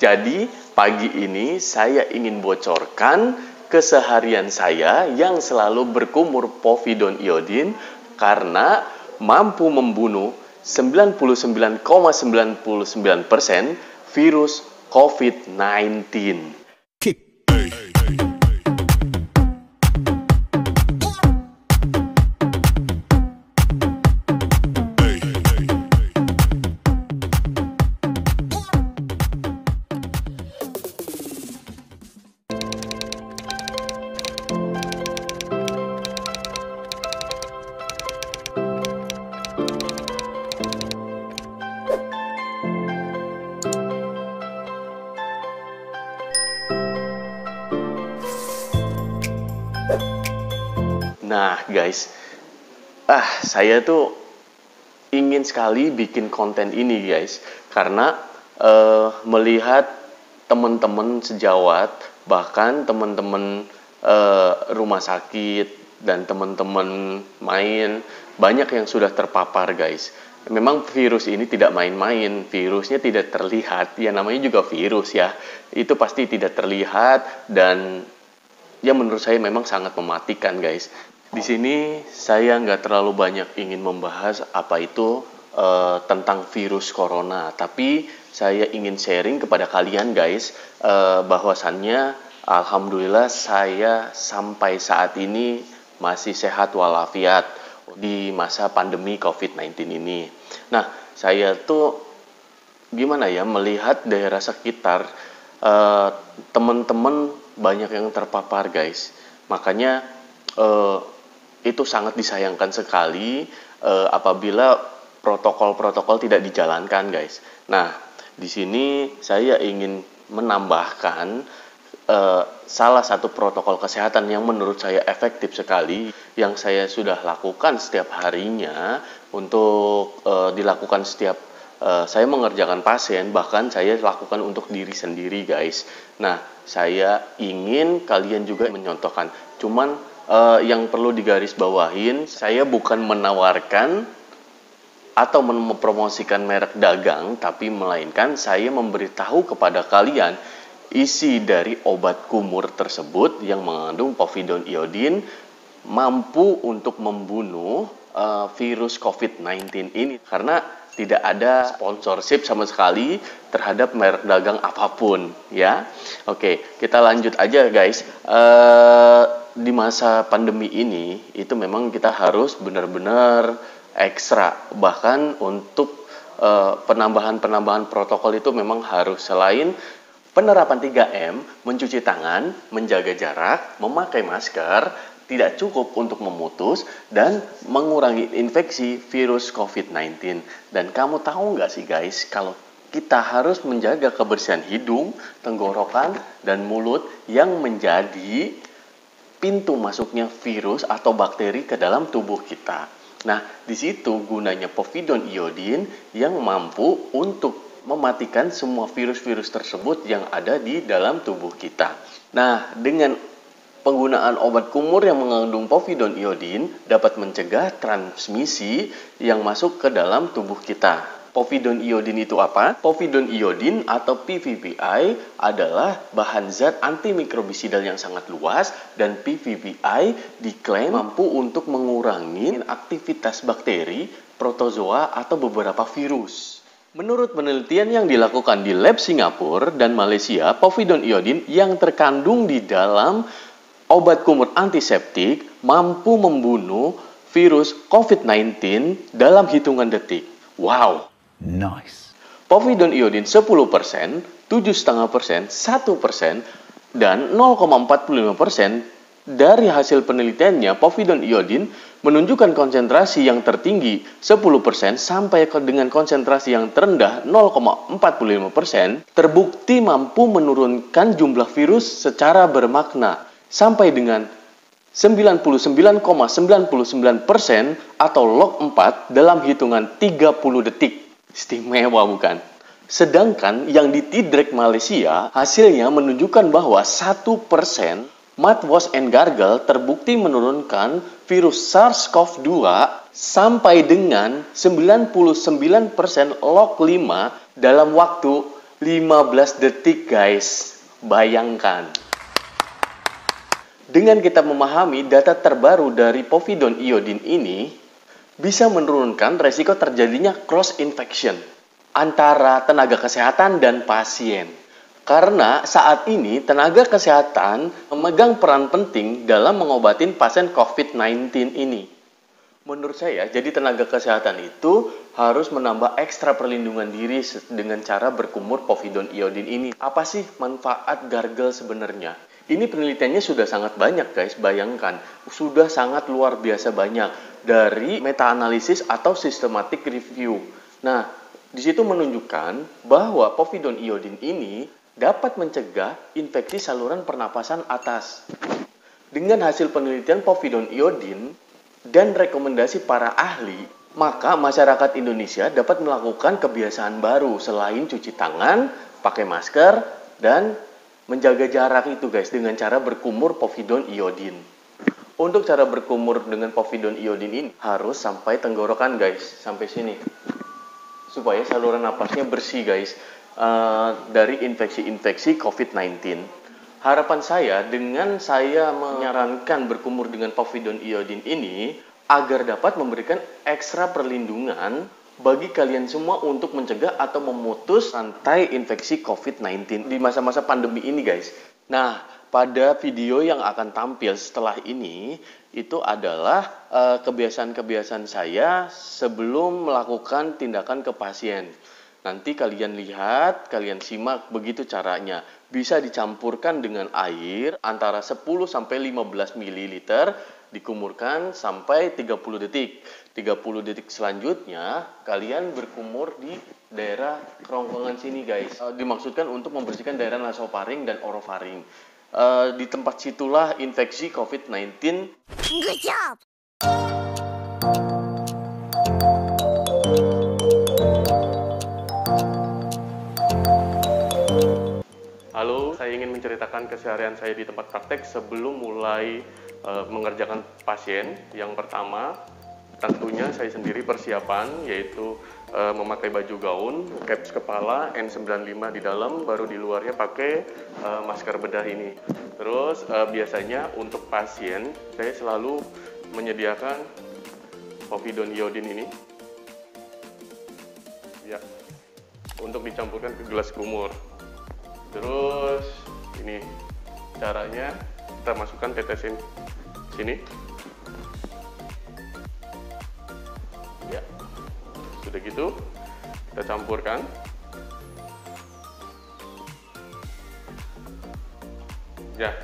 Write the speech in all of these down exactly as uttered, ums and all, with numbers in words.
Jadi pagi ini saya ingin bocorkan keseharian saya yang selalu berkumur povidone iodine karena mampu membunuh sembilan puluh sembilan koma sembilan sembilan persen virus covid sembilan belas. Nah guys, ah saya tuh ingin sekali bikin konten ini guys, karena uh, melihat teman-teman sejawat, bahkan teman-teman uh, rumah sakit dan teman-teman main, banyak yang sudah terpapar guys. Memang virus ini tidak main-main, virusnya tidak terlihat, ya namanya juga virus ya, itu pasti tidak terlihat dan ya menurut saya memang sangat mematikan guys. Di sini saya nggak terlalu banyak ingin membahas apa itu uh, tentang virus corona, tapi saya ingin sharing kepada kalian guys, uh, bahwasannya alhamdulillah saya sampai saat ini masih sehat walafiat di masa pandemi covid sembilan belas ini. Nah, saya tuh gimana ya melihat daerah sekitar, uh, teman-teman banyak yang terpapar guys, makanya uh, itu sangat disayangkan sekali uh, apabila protokol-protokol tidak dijalankan guys. Nah, di sini saya ingin menambahkan uh, salah satu protokol kesehatan yang menurut saya efektif sekali, yang saya sudah lakukan setiap harinya untuk uh, dilakukan setiap uh, saya mengerjakan pasien, bahkan saya lakukan untuk diri sendiri guys. Nah, saya ingin kalian juga menyontohkan, cuman Uh, yang perlu digarisbawahin, saya bukan menawarkan atau mempromosikan merek dagang, tapi melainkan saya memberitahu kepada kalian isi dari obat kumur tersebut yang mengandung povidone iodine mampu untuk membunuh uh, virus covid sembilan belas ini, karena tidak ada sponsorship sama sekali terhadap merek dagang apapun ya. Oke, kita lanjut aja guys. Uh, di masa pandemi ini itu memang kita harus benar-benar ekstra, bahkan untuk uh, penambahan-penambahan protokol itu memang harus, selain penerapan tiga M, mencuci tangan, menjaga jarak, memakai masker, tidak cukup untuk memutus dan mengurangi infeksi virus covid sembilan belas. Dan kamu tahu nggak sih guys, kalau kita harus menjaga kebersihan hidung, tenggorokan, dan mulut yang menjadi pintu masuknya virus atau bakteri ke dalam tubuh kita. Nah, di situ gunanya povidone iodine yang mampu untuk mematikan semua virus-virus tersebut yang ada di dalam tubuh kita. Nah, dengan penggunaan obat kumur yang mengandung povidone iodine dapat mencegah transmisi yang masuk ke dalam tubuh kita. Povidone iodine itu apa? Povidone iodine atau P V P I adalah bahan zat antimikrobisidal yang sangat luas, dan P V P I diklaim mampu untuk mengurangi aktivitas bakteri, protozoa, atau beberapa virus. Menurut penelitian yang dilakukan di lab Singapura dan Malaysia, povidone iodine yang terkandung di dalam obat kumur antiseptik mampu membunuh virus covid sembilan belas dalam hitungan detik. Wow! Nice. Povidone iodine sepuluh persen, tujuh koma lima persen, satu persen, dan nol koma empat lima persen dari hasil penelitiannya, povidone iodine menunjukkan konsentrasi yang tertinggi sepuluh persen sampai dengan konsentrasi yang terendah nol koma empat lima persen, terbukti mampu menurunkan jumlah virus secara bermakna sampai dengan sembilan puluh sembilan koma sembilan sembilan persen atau log empat dalam hitungan tiga puluh detik. Istimewa bukan? Sedangkan yang di Tidrek Malaysia, hasilnya menunjukkan bahwa satu persen mouthwash and gargle terbukti menurunkan virus SARS-CoV dua sampai dengan sembilan puluh sembilan persen log lima dalam waktu lima belas detik guys, bayangkan. Dengan kita memahami data terbaru dari povidone iodine ini, bisa menurunkan resiko terjadinya cross infection antara tenaga kesehatan dan pasien. Karena saat ini tenaga kesehatan memegang peran penting dalam mengobati pasien covid sembilan belas ini. Menurut saya, jadi tenaga kesehatan itu harus menambah ekstra perlindungan diri dengan cara berkumur povidone iodine ini. Apa sih manfaat gargle sebenarnya? Ini penelitiannya sudah sangat banyak guys, bayangkan. Sudah sangat luar biasa banyak dari meta-analisis atau systematic review. Nah, di situ menunjukkan bahwa povidone iodine ini dapat mencegah infeksi saluran pernapasan atas. Dengan hasil penelitian povidone iodine dan rekomendasi para ahli, maka masyarakat Indonesia dapat melakukan kebiasaan baru selain cuci tangan, pakai masker, dan menjaga jarak itu guys dengan cara berkumur povidone iodine. Untuk cara berkumur dengan povidone iodine ini harus sampai tenggorokan guys, sampai sini. Supaya saluran napasnya bersih guys uh, dari infeksi-infeksi covid sembilan belas. Harapan saya dengan saya menyarankan berkumur dengan povidone iodine ini agar dapat memberikan ekstra perlindungan bagi kalian semua untuk mencegah atau memutus rantai infeksi covid sembilan belas di masa-masa pandemi ini guys. Nah, pada video yang akan tampil setelah ini itu adalah uh, kebiasaan-kebiasaan saya sebelum melakukan tindakan ke pasien. Nanti kalian lihat, kalian simak begitu caranya. Bisa dicampurkan dengan air antara sepuluh sampai lima belas mililiter, dikumurkan sampai tiga puluh detik. tiga puluh detik selanjutnya, kalian berkumur di daerah kerongkongan sini guys. E, dimaksudkan untuk membersihkan daerah nasofaring dan orofaring. E, di tempat situlah infeksi covid sembilan belas. Good job! Halo, saya ingin menceritakan keseharian saya di tempat praktek sebelum mulai e, mengerjakan pasien. Yang pertama, tentunya saya sendiri persiapan, yaitu e, memakai baju gaun, caps kepala, N sembilan lima di dalam, baru di luarnya pakai e, masker bedah ini. Terus e, biasanya untuk pasien, saya selalu menyediakan povidone iodine ini, ya, untuk dicampurkan ke gelas kumur. Terus ini caranya, kita masukkan tetesin sini. Ya, sudah gitu kita campurkan. Ya,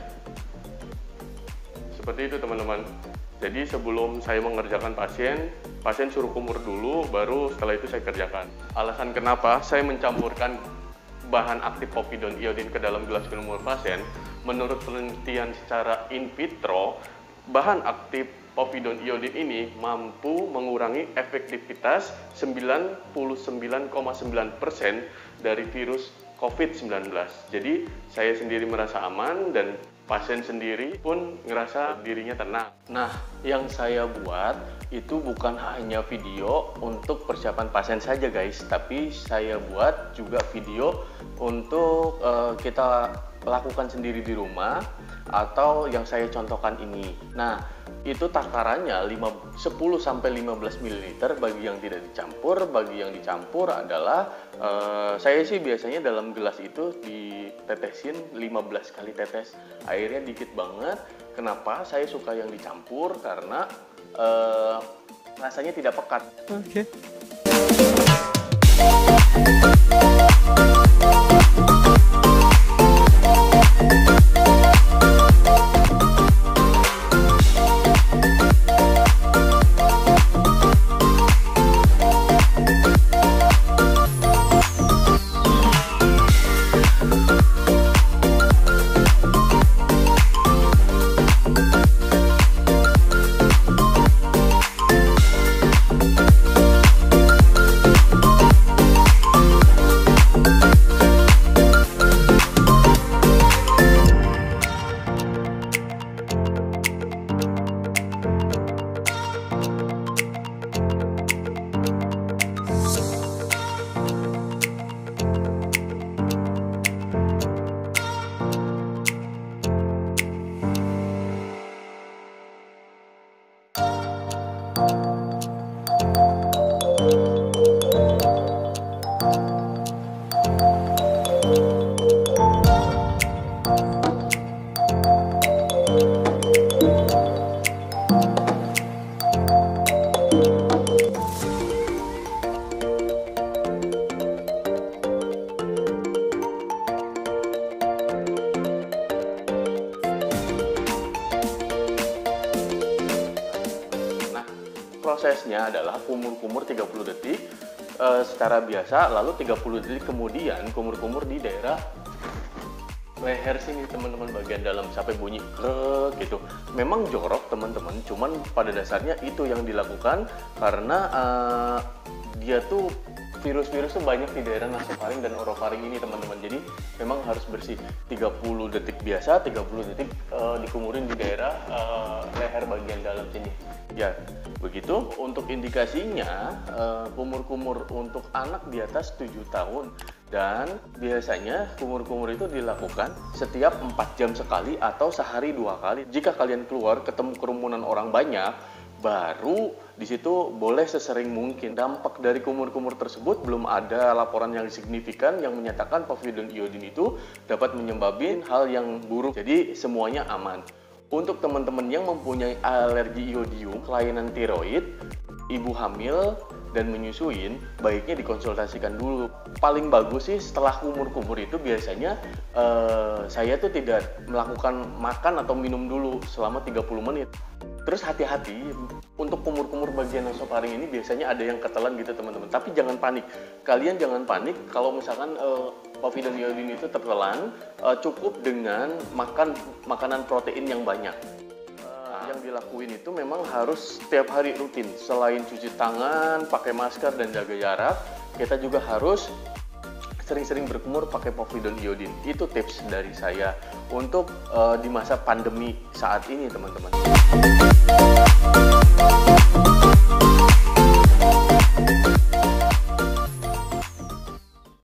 seperti itu teman-teman. Jadi sebelum saya mengerjakan pasien, pasien suruh kumur dulu, baru setelah itu saya kerjakan. Alasan kenapa saya mencampurkan bahan aktif povidone iodine ke dalam gelas kumur pasien, menurut penelitian secara in vitro, bahan aktif povidone iodine ini mampu mengurangi efektivitas sembilan puluh sembilan koma sembilan persen dari virus covid sembilan belas. Jadi saya sendiri merasa aman dan pasien sendiri pun ngerasa dirinya tenang. Nah, yang saya buat itu bukan hanya video untuk persiapan pasien saja guys, tapi saya buat juga video untuk uh, kita lakukan sendiri di rumah atau yang saya contohkan ini. Nah, itu takarannya sepuluh sampai lima belas mililiter bagi yang tidak dicampur. Bagi yang dicampur adalah uh, saya sih biasanya dalam gelas itu ditetesin lima belas kali tetes. Airnya dikit banget. Kenapa saya suka yang dicampur? Karena uh, rasanya tidak pekat. Oke. Okay. Prosesnya adalah kumur-kumur tiga puluh detik e, secara biasa, lalu tiga puluh detik kemudian kumur-kumur di daerah leher sini teman-teman, bagian dalam sampai bunyi krek gitu. Memang jorok teman-teman, cuman pada dasarnya itu yang dilakukan karena e, dia tuh virus-virus tuh banyak di daerah nasofaring dan orofaring ini teman-teman. Jadi memang harus bersih. tiga puluh detik biasa, tiga puluh detik e, dikumurin di daerah e, leher bagian dalam sini. Ya, begitu. Untuk indikasinya, kumur-kumur untuk anak di atas tujuh tahun, dan biasanya kumur-kumur itu dilakukan setiap empat jam sekali atau sehari dua kali. Jika kalian keluar ketemu kerumunan orang banyak, baru di situ boleh sesering mungkin. Dampak dari kumur-kumur tersebut belum ada laporan yang signifikan yang menyatakan povidone iodine itu dapat menyebabkan hal yang buruk. Jadi semuanya aman. Untuk teman-teman yang mempunyai alergi iodium, kelainan tiroid, ibu hamil, dan menyusuin, baiknya dikonsultasikan dulu. Paling bagus sih setelah kumur-kumur itu biasanya eh, saya tuh tidak melakukan makan atau minum dulu selama tiga puluh menit. Terus hati-hati, untuk kumur-kumur bagian nasofaring ini biasanya ada yang ketelan gitu teman-teman. Tapi jangan panik, kalian jangan panik kalau misalkan uh, povidone iodine itu tertelan, uh, cukup dengan makan makanan protein yang banyak. Uh, yang dilakuin itu memang harus setiap hari rutin. Selain cuci tangan, pakai masker dan jaga jarak, kita juga harus sering-sering berkumur pakai povidone iodine. Itu tips dari saya untuk uh, di masa pandemi saat ini teman-teman.